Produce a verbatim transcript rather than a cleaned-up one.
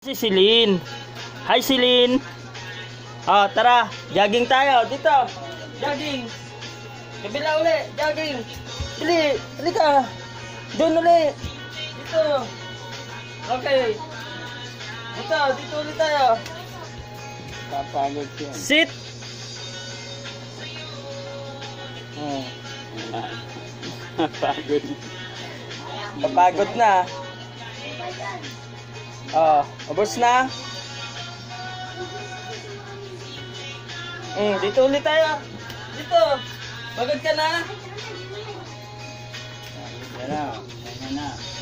Si Celine. Hi Celine. Oh, tara, jogging tayo dito. Jogging. Kabila uli, jogging. Dili, dili ka. Doon uli. Dito. Okay. Dito, dito ulit tayo. Papagod siya. Sit. Oh. Papagod. Papagod na. Oh, ubos na. Mm, dito ulit tayo. Dito. Pagod ka na? Yan na. Yan na.